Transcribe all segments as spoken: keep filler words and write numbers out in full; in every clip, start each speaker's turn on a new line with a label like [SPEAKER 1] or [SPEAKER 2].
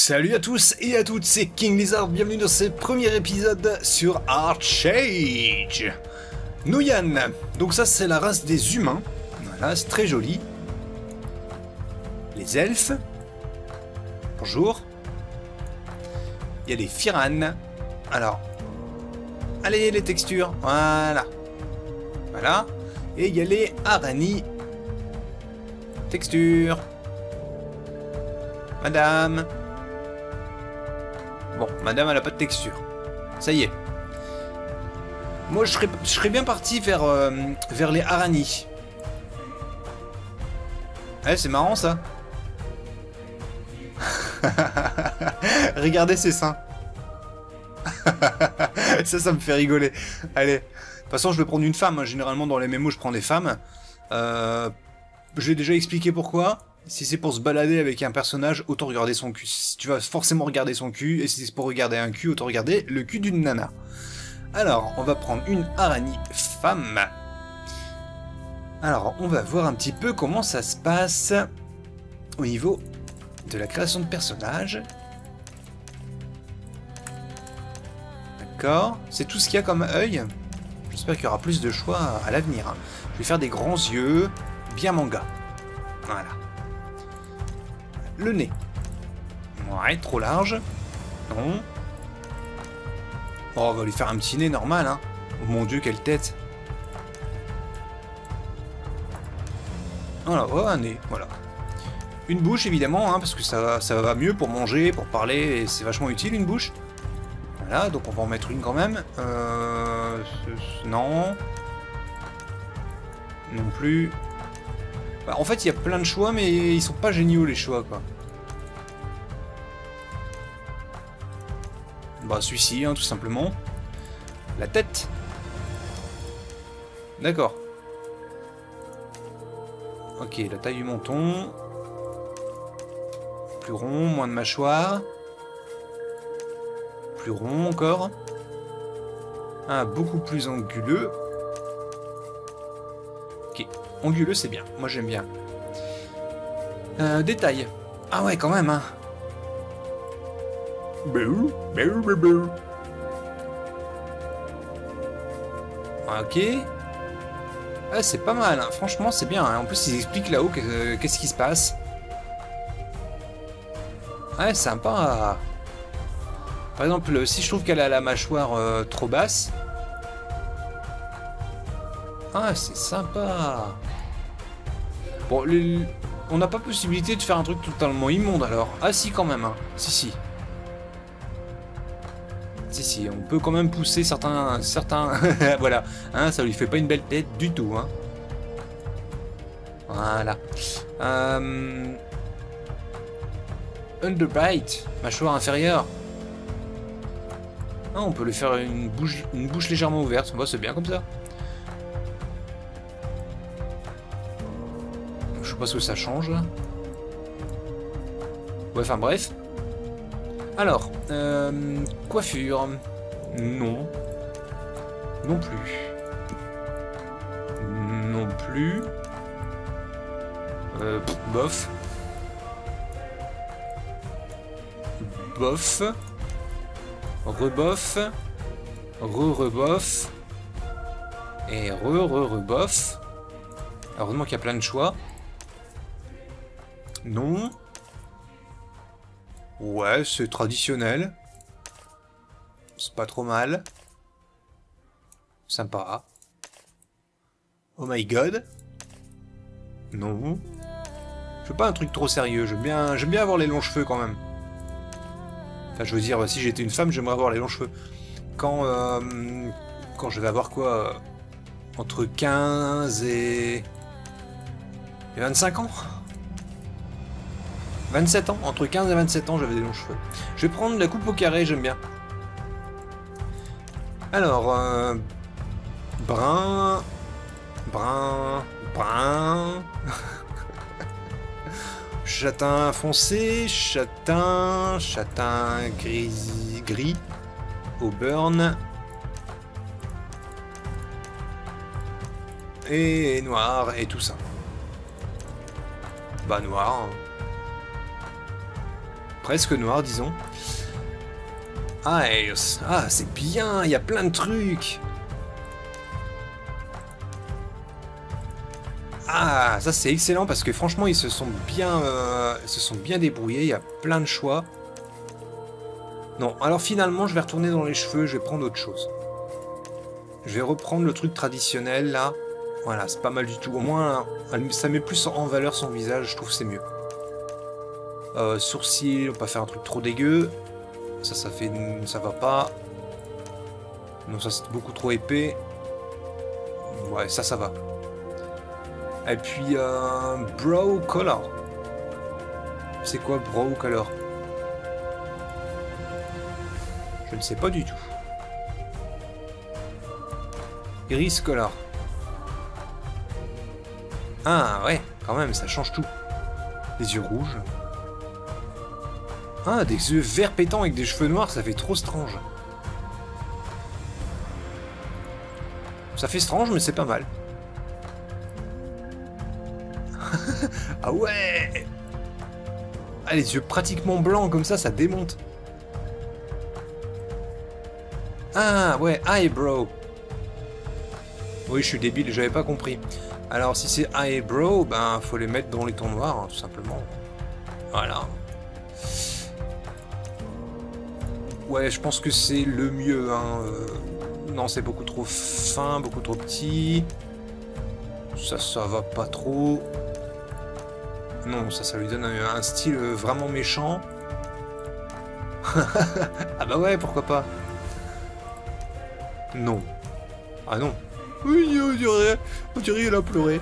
[SPEAKER 1] Salut à tous et à toutes, c'est King Lizard, bienvenue dans ce premier épisode sur Archage. Nuyan, donc ça c'est la race des humains, voilà, c'est très joli. Les elfes, bonjour. Il y a les Firan, alors, allez les textures, voilà. Voilà, et il y a les Arani, texture. Madame. Bon, madame, elle a pas de texture. Ça y est. Moi, je serais, je serais bien parti vers, euh, vers les Arani. Eh, c'est marrant, ça. Regardez ces seins. Ça, ça me fait rigoler. Allez. De toute façon, je vais prendre une femme. Hein. Généralement, dans les mémos, je prends des femmes. Euh, je vais déjà expliquer pourquoi. Si c'est pour se balader avec un personnage, autant regarder son cul. Si tu vas forcément regarder son cul, et si c'est pour regarder un cul, autant regarder le cul d'une nana. Alors, on va prendre une Arani femme. Alors, on va voir un petit peu comment ça se passe au niveau de la création de personnages. D'accord. C'est tout ce qu'il y a comme œil. J'espère qu'il y aura plus de choix à l'avenir. Je vais faire des grands yeux, bien manga. Voilà. Le nez. Ouais, trop large. Non. Oh, on va lui faire un petit nez normal, hein. Oh mon dieu, quelle tête. Voilà, ouais, un nez, voilà. Une bouche, évidemment, hein, parce que ça, ça va mieux pour manger, pour parler, et c'est vachement utile, une bouche. Voilà, donc on va en mettre une quand même. Euh... Non. Non plus. Bah, en fait, il y a plein de choix, mais ils sont pas géniaux, les choix, quoi. Bah, celui-ci, hein, tout simplement. La tête. D'accord. Ok, la taille du menton. Plus rond, moins de mâchoire. Plus rond encore. Ah, beaucoup plus anguleux. Ok. Anguleux, c'est bien. Moi, j'aime bien. Euh, détail. Ah ouais, quand même, hein. Ok. Ah, c'est pas mal, hein. Franchement, c'est bien. Hein. En plus, ils expliquent là-haut qu'est-ce qui se passe. Ouais, sympa. Par exemple, si je trouve qu'elle a la mâchoire euh, trop basse... Ah, c'est sympa. Bon, le... on n'a pas possibilité de faire un truc totalement immonde alors. Ah si, quand même. Hein. Si, si. Si, si, on peut quand même pousser certains... certains... voilà. Hein, ça lui fait pas une belle tête du tout. Hein. Voilà. Euh... Underbite. Mâchoire inférieure. Ah, on peut lui faire une bouche, une bouche légèrement ouverte. Moi, c'est bien comme ça. Je sais pas ce que ça change là. Ouais, enfin bref. Alors, euh, coiffure. Non. Non plus. Non plus. Euh, pff, bof. Bof. Rebof. Re-rebof. Et re-re-rebof. Heureusement qu'il y a plein de choix. Non. Ouais, c'est traditionnel. C'est pas trop mal. Sympa. Oh my god. Non. Je veux pas un truc trop sérieux. J'aime bien, j'aime bien avoir les longs cheveux quand même. Enfin, je veux dire, si j'étais une femme, j'aimerais avoir les longs cheveux. Quand, euh, quand je vais avoir quoi euh, entre quinze et... et vingt-cinq ans. vingt-sept ans, entre quinze et vingt-sept ans, j'avais des longs cheveux. Je vais prendre la coupe au carré, j'aime bien. Alors, euh, brun, brun, brun, châtain foncé, châtain, châtain gris, gris, auburn, et noir, et tout ça. Bah noir. presque noir, disons. Eyes. Ah, c'est bien, il y a plein de trucs. Ah, ça c'est excellent parce que franchement, ils se sont bien, euh, ils se sont bien débrouillés, il y a plein de choix. Non, alors finalement, je vais retourner dans les cheveux, je vais prendre autre chose. Je vais reprendre le truc traditionnel, là. Voilà, c'est pas mal du tout. Au moins, ça met plus en valeur son visage, je trouve que c'est mieux. Euh, sourcils, on va pas faire un truc trop dégueu. Ça, ça fait... ça va pas. Non, ça c'est beaucoup trop épais. Ouais, ça, ça va. Et puis, euh, brow color. C'est quoi brow color? Je ne sais pas du tout. Iris color. Ah ouais, quand même, ça change tout. Des yeux rouges. Ah, des yeux verts pétants avec des cheveux noirs, ça fait trop strange. Ça fait strange, mais c'est pas mal. Ah ouais! Ah, les yeux pratiquement blancs comme ça, ça démonte. Ah ouais, eyebrow. Oui, je suis débile, j'avais pas compris. Alors, si c'est eyebrow, ben, faut les mettre dans les tons noirs, hein, tout simplement. Voilà. Ouais, je pense que c'est le mieux, hein. Euh, non, c'est beaucoup trop fin, beaucoup trop petit. Ça, ça va pas trop. Non, ça, ça lui donne un, un style vraiment méchant. Ah bah ouais, pourquoi pas. Non. Ah non. Oui, on dirait, on dirait il a pleuré.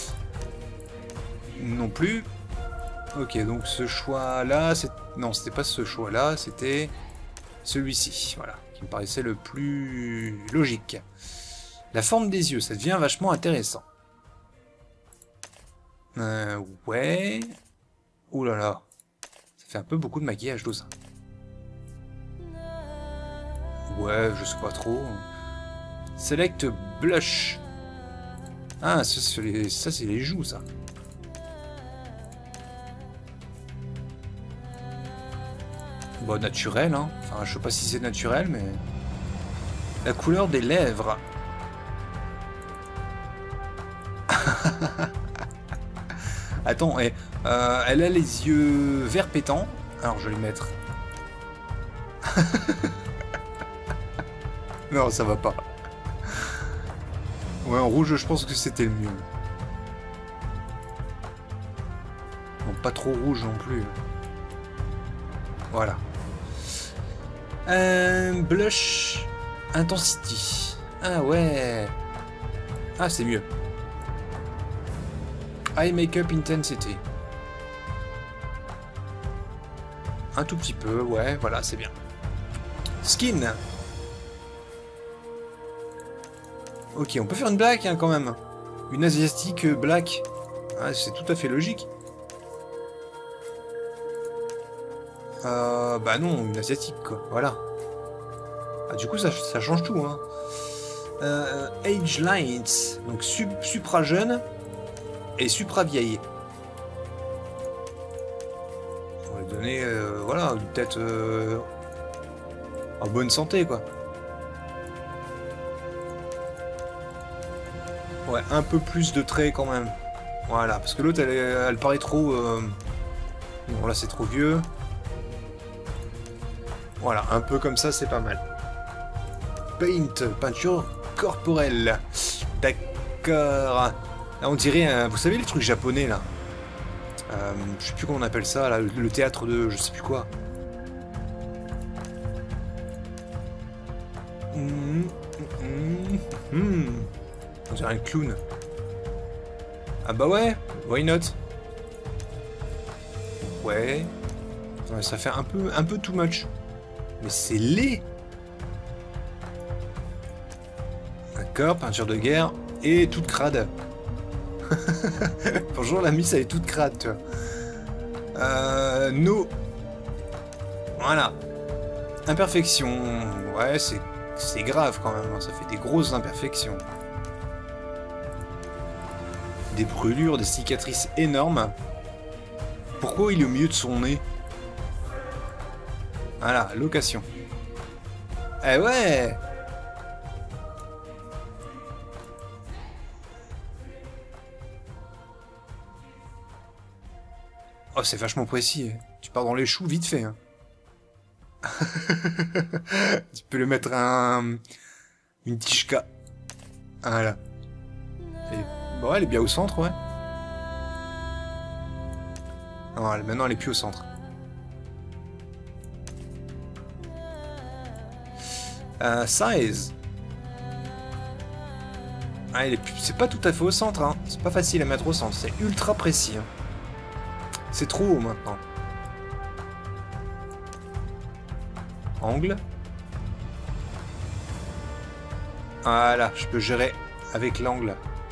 [SPEAKER 1] Non plus. Ok, donc ce choix-là, c'est... Non, c'était pas ce choix-là, c'était celui-ci, voilà, qui me paraissait le plus logique. La forme des yeux, ça devient vachement intéressant. Euh, ouais... Ouh là là. Ça fait un peu beaucoup de maquillage, tout ça. Ouais, je sais pas trop. Select blush. Ah, ça c'est les, les joues, ça. Bon, naturel, hein. Enfin, je sais pas si c'est naturel, mais... La couleur des lèvres. Attends, eh, euh, elle a les yeux vert pétants. Alors, je vais les mettre. Non, ça va pas. Ouais, en rouge, je pense que c'était le mieux. Bon, pas trop rouge non plus. Voilà. Euh, blush intensity. Ah ouais. Ah, c'est mieux. Eye makeup intensity. Un tout petit peu, ouais, voilà, c'est bien. Skin. Ok, on peut faire une black hein, quand même. Une asiatique black. Ah, c'est tout à fait logique. Euh, bah non, une asiatique quoi, voilà. Ah, du coup ça, ça change tout hein. Euh, age lines, donc sup, supra jeune et supra vieille. On va lui donner, euh, voilà, une tête euh, en bonne santé quoi. Ouais, un peu plus de traits quand même. Voilà, parce que l'autre elle, elle paraît trop... Euh... Bon là c'est trop vieux. Voilà, un peu comme ça, c'est pas mal. Paint, peinture corporelle. D'accord. Là, on dirait, euh, vous savez, les trucs japonais, là. Euh, je sais plus comment on appelle ça, là, le, le théâtre de je sais plus quoi. Mmh, mmh, mmh. On dirait un clown. Ah bah ouais, why not? Ouais. Ouais, ça fait un peu, un peu too much. Mais c'est laid. D'accord, peinture de guerre et toute crade. Bonjour la miss, elle est toute crade, tu vois. Euh, no. Voilà. Imperfection. Ouais, c'est grave quand même, hein. Ça fait des grosses imperfections. Des brûlures, des cicatrices énormes. Pourquoi il est au milieu de son nez? Voilà, location. Eh ouais! Oh, c'est vachement précis. Tu pars dans les choux vite fait. Hein. Tu peux le mettre un... une tichka. Voilà. Et... Bon, elle est bien au centre, ouais. Non, elle, maintenant elle est plus au centre. Euh, size. Ah, elle est plus... C'est pas tout à fait au centre, hein. C'est pas facile à mettre au centre. C'est ultra précis. Hein. C'est trop haut maintenant. Angle. Voilà, je peux gérer avec l'angle.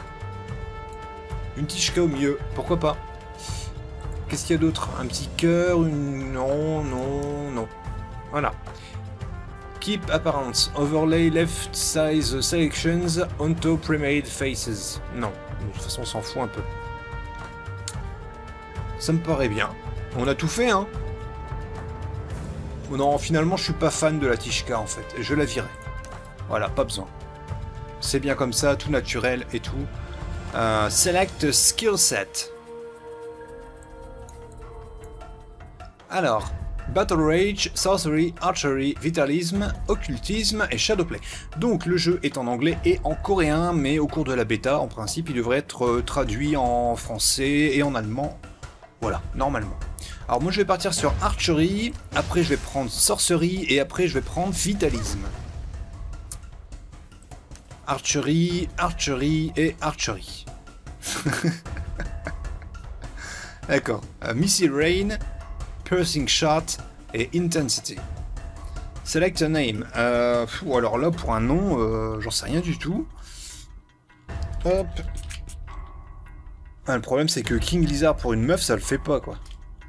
[SPEAKER 1] Une tichka au milieu, pourquoi pas. Qu'est-ce qu'il y a d'autre? Un petit cœur, une... Non, non, non. Voilà. Keep appearance. Overlay left size selections onto pre-made faces. Non, de toute façon on s'en fout un peu. Ça me paraît bien. On a tout fait, hein. Non, finalement, je suis pas fan de la Tishka, en fait. Je la virais. Voilà, pas besoin. C'est bien comme ça, tout naturel et tout. Euh, select skill set. Alors, Battle Rage, Sorcery, Archery, Vitalisme, Occultisme et Shadowplay. Donc le jeu est en anglais et en coréen, mais au cours de la bêta, en principe, il devrait être traduit en français et en allemand. Voilà, normalement. Alors moi je vais partir sur Archery, après je vais prendre Sorcery et après je vais prendre Vitalisme. Archery, Archery et Archery. D'accord. Uh, Missile Rain, Piercing Shot et Intensity. Select a name. Euh, pff, alors là pour un nom, euh, j'en sais rien du tout. Hop. Ah, le problème c'est que King Lizard pour une meuf ça le fait pas quoi.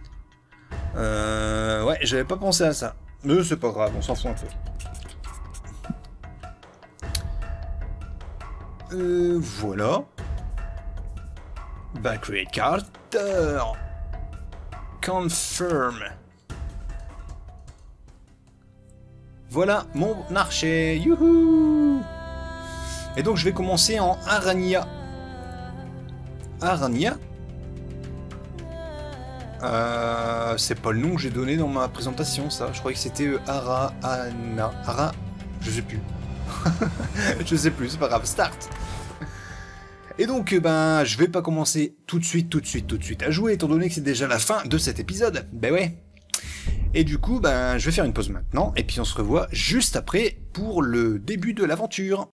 [SPEAKER 1] Euh, ouais, j'avais pas pensé à ça. Mais c'est pas grave, on s'en fout un peu. Euh, voilà. Bah, create character. Confirm. Voilà mon archer. Youhou. Et donc je vais commencer en Arania. Arania. Euh, c'est pas le nom que j'ai donné dans ma présentation, ça. Je croyais que c'était euh, Ara... Ana... Ara... Je sais plus. Je sais plus, c'est pas grave. Start. Et donc, ben, je vais pas commencer tout de suite, tout de suite, tout de suite à jouer, étant donné que c'est déjà la fin de cet épisode. Ben ouais. Et du coup, ben, je vais faire une pause maintenant, et puis on se revoit juste après pour le début de l'aventure.